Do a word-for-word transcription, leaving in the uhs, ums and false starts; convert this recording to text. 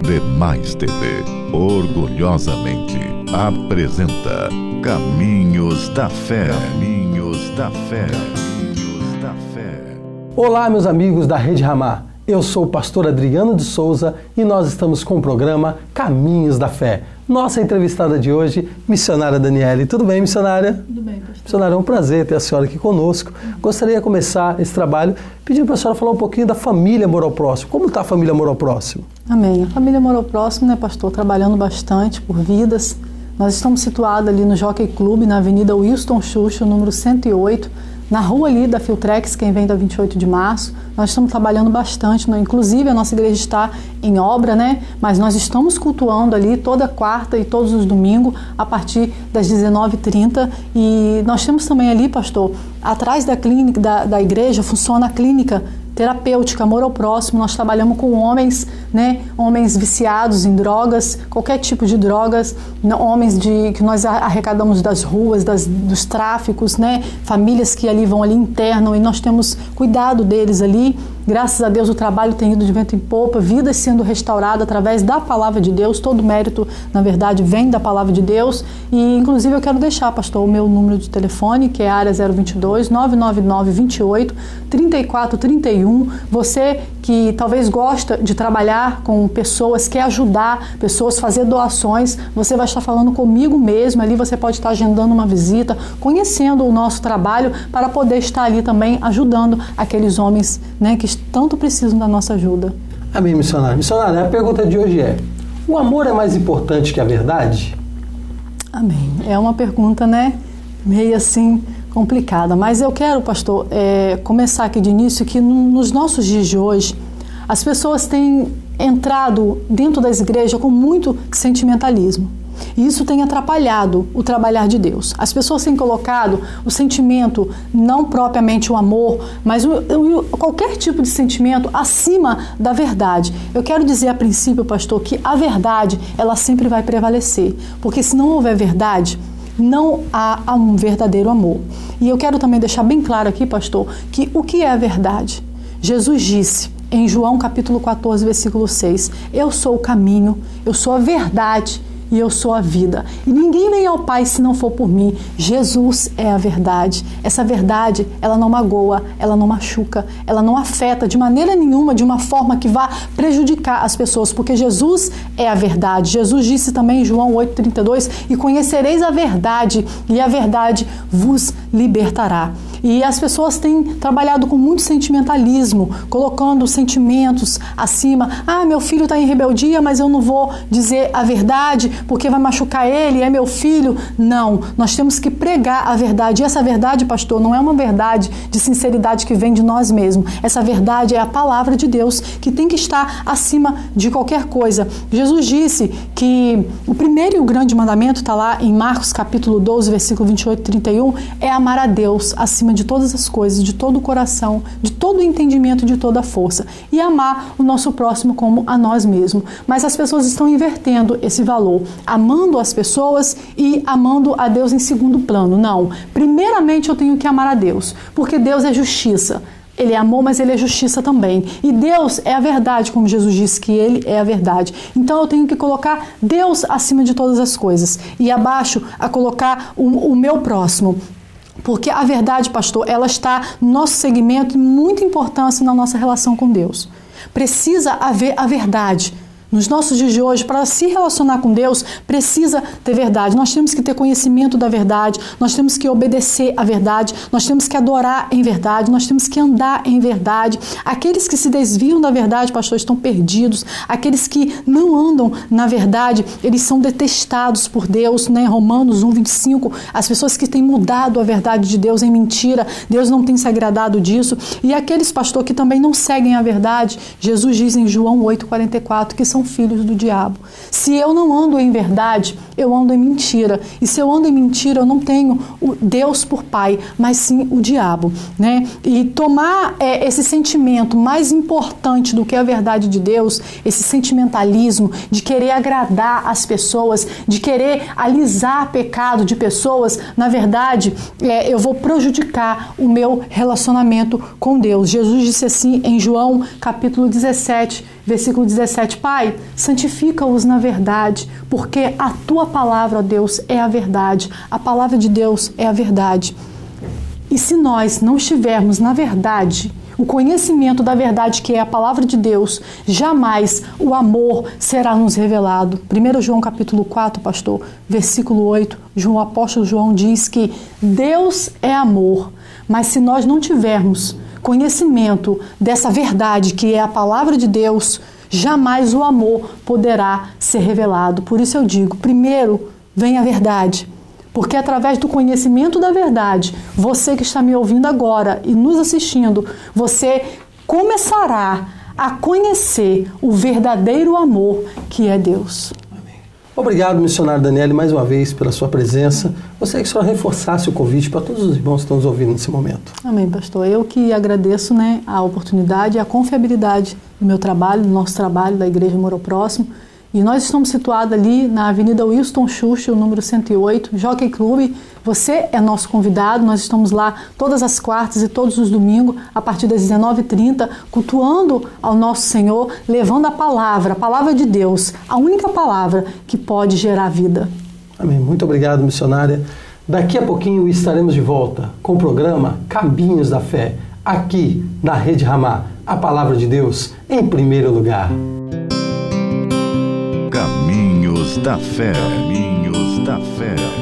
Demais T V orgulhosamente apresenta Caminhos da Fé. Caminhos da Fé. Caminhos da Fé. Olá, meus amigos da Rede Ramá. Eu sou o pastor Adriano de Souza e nós estamos com o programa Caminhos da Fé. Nossa entrevistada de hoje, missionária Daniele. Tudo bem, missionária? Tudo bem, pastor. Missionária, é um prazer ter a senhora aqui conosco. Gostaria de começar esse trabalho pedindo para a senhora falar um pouquinho da família Amor ao Próximo. Como está a família Amor ao Próximo? Amém. A família Amor ao Próximo, né, pastor, trabalhando bastante por vidas. Nós estamos situados ali no Jockey Club, na Avenida Wilson Xuxo, número cento e oito, na rua ali da Filtrex, quem vem da vinte e oito de março. Nós estamos trabalhando bastante, né? Inclusive a nossa igreja está em obra, né? Mas nós estamos cultuando ali toda quarta e todos os domingos a partir das dezenove e trinta. E nós temos também ali, pastor, atrás da clínica da, da igreja funciona a clínica terapêutica Amor ao Próximo. Nós trabalhamos com homens, né, homens viciados em drogas, qualquer tipo de drogas, homens de, que nós arrecadamos das ruas, das, dos tráficos, né, famílias que ali vão ali internam e nós temos cuidado deles ali. Graças a Deus o trabalho tem ido de vento em popa, vidas sendo restauradas através da palavra de Deus. Todo mérito, na verdade, vem da palavra de Deus. E inclusive eu quero deixar, pastor, o meu número de telefone, que é a área zero vinte e dois, nove nove nove, vinte e oito, trinta e quatro trinta e um. Você que talvez gosta de trabalhar com pessoas, quer ajudar pessoas, fazer doações, você vai estar falando comigo mesmo. Ali você pode estar agendando uma visita, conhecendo o nosso trabalho para poder estar ali também ajudando aqueles homens, né, que tanto precisam da nossa ajuda. Amém, missionária. Missionária, a pergunta de hoje é: o amor é mais importante que a verdade? Amém. É uma pergunta, né, meio assim complicada, mas eu quero, pastor, é, começar aqui de início que no, nos nossos dias de hoje as pessoas têm entrado dentro das igrejas com muito sentimentalismo. E isso tem atrapalhado o trabalhar de Deus. As pessoas têm colocado o sentimento, não propriamente o amor, mas o, o, qualquer tipo de sentimento acima da verdade. Eu quero dizer a princípio, pastor, que a verdade, ela sempre vai prevalecer. Porque se não houver verdade, não há, há um verdadeiro amor. E eu quero também deixar bem claro aqui, pastor, que o que é a verdade? Jesus disse em João capítulo quatorze, versículo seis, eu sou o caminho, eu sou a verdade e eu sou a vida. E ninguém vem ao Pai se não for por mim. Jesus é a verdade. Essa verdade, ela não magoa, ela não machuca, ela não afeta de maneira nenhuma, de uma forma que vá prejudicar as pessoas, porque Jesus é a verdade. Jesus disse também em João oito, trinta e dois, e conhecereis a verdade, e a verdade vos libertará. E as pessoas têm trabalhado com muito sentimentalismo, colocando sentimentos acima. Ah, meu filho está em rebeldia, mas eu não vou dizer a verdade porque vai machucar ele, é meu filho. Não, nós temos que pregar a verdade. E essa verdade, pastor, não é uma verdade de sinceridade que vem de nós mesmos. Essa verdade é a palavra de Deus que tem que estar acima de qualquer coisa. Jesus disse que o primeiro e o grande mandamento, está lá em Marcos capítulo doze, versículo vinte e oito e trinta e um, é amar a Deus acima de todas as coisas, de todo o coração, de todo o entendimento, de toda a força, e amar o nosso próximo como a nós mesmos. Mas as pessoas estão invertendo esse valor, amando as pessoas e amando a Deus em segundo plano. Não, primeiramente eu tenho que amar a Deus, porque Deus é justiça. Ele é amor, mas Ele é justiça também. E Deus é a verdade, como Jesus disse que Ele é a verdade. Então eu tenho que colocar Deus acima de todas as coisas e abaixo a colocar o, o meu próximo. Porque a verdade, pastor, ela está no nosso segmento, muita importância na nossa relação com Deus. Precisa haver a verdade. Nos nossos dias de hoje, para se relacionar com Deus, precisa ter verdade. Nós temos que ter conhecimento da verdade, nós temos que obedecer à verdade, nós temos que adorar em verdade, nós temos que andar em verdade. Aqueles que se desviam da verdade, pastor, estão perdidos. Aqueles que não andam na verdade, eles são detestados por Deus, né? Romanos um, vinte e cinco, as pessoas que têm mudado a verdade de Deus em mentira, Deus não tem se agradado disso. E aqueles, pastor, que também não seguem a verdade, Jesus diz em João oito, quarenta e quatro, que são filhos do diabo. Se eu não ando em verdade, eu ando em mentira. E se eu ando em mentira, eu não tenho o Deus por pai, mas sim o diabo, né? E tomar é, esse sentimento mais importante do que a verdade de Deus, esse sentimentalismo de querer agradar as pessoas, de querer alisar pecado de pessoas, na verdade, é, eu vou prejudicar o meu relacionamento com Deus. Jesus disse assim em João capítulo dezessete, versículo dezessete, Pai, santifica-os na verdade, porque a tua palavra, ó Deus, é a verdade. A palavra de Deus é a verdade. E se nós não estivermos na verdade, o conhecimento da verdade, que é a palavra de Deus, jamais o amor será nos revelado. primeiro João capítulo quatro, pastor, versículo oito, João, o apóstolo João diz que Deus é amor, mas se nós não tivermos conhecimento dessa verdade, que é a palavra de Deus, jamais o amor poderá ser revelado. Por isso eu digo, primeiro vem a verdade. Porque através do conhecimento da verdade, você que está me ouvindo agora e nos assistindo, você começará a conhecer o verdadeiro amor que é Deus. Amém. Obrigado, missionário Daniele, mais uma vez pela sua presença. Gostaria que o senhor reforçasse o convite para todos os irmãos que estão nos ouvindo nesse momento. Amém, pastor. Eu que agradeço, né, a oportunidade e a confiabilidade do meu trabalho, do nosso trabalho, da Igreja Amor ao Próximo. E nós estamos situados ali na Avenida Wilson Churchill, número cento e oito, Jockey Club. Você é nosso convidado, nós estamos lá todas as quartas e todos os domingos, a partir das dezenove e trinta, cultuando ao nosso Senhor, levando a palavra, a palavra de Deus, a única palavra que pode gerar vida. Amém. Muito obrigado, missionária. Daqui a pouquinho estaremos de volta com o programa Caminhos da Fé, aqui na Rede Ramá, a palavra de Deus em primeiro lugar. Caminhos da Fé. Caminhos da Fé.